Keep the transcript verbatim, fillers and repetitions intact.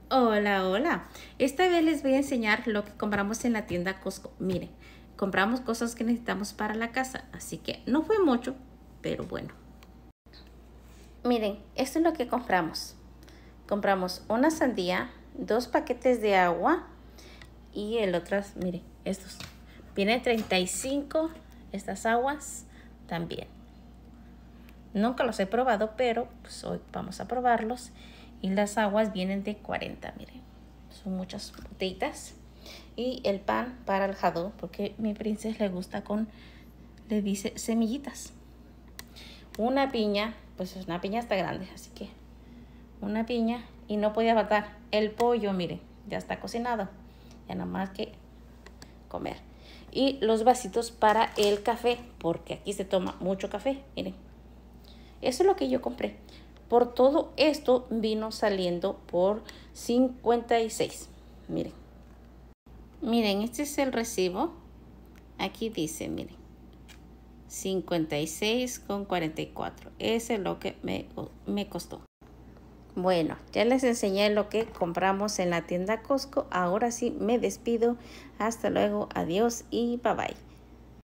Hola, hola. Esta vez les voy a enseñar lo que compramos en la tienda Costco. Miren, compramos cosas que necesitamos para la casa, así que no fue mucho, pero bueno. Miren, esto es lo que compramos. Compramos una sandía, dos paquetes de agua y el otro, miren, estos. Vienen treinta y cinco, estas aguas también. Nunca los he probado, pero pues hoy vamos a probarlos. Y las aguas vienen de cuarenta, miren. Son muchas botellitas. Y el pan para el jadú, porque a mi princesa le gusta con, le dice semillitas. Una piña, pues una piña está grande, así que una piña. Y no podía faltar el pollo, miren, ya está cocinado. Ya nada más que comer. Y los vasitos para el café, porque aquí se toma mucho café, miren. Eso es lo que yo compré. Por todo esto vino saliendo por cincuenta y seis. Miren. Miren, este es el recibo. Aquí dice, miren. cincuenta y seis con cuarenta y cuatro. Ese es lo que me, me costó. Bueno, ya les enseñé lo que compramos en la tienda Costco. Ahora sí me despido. Hasta luego. Adiós y bye bye.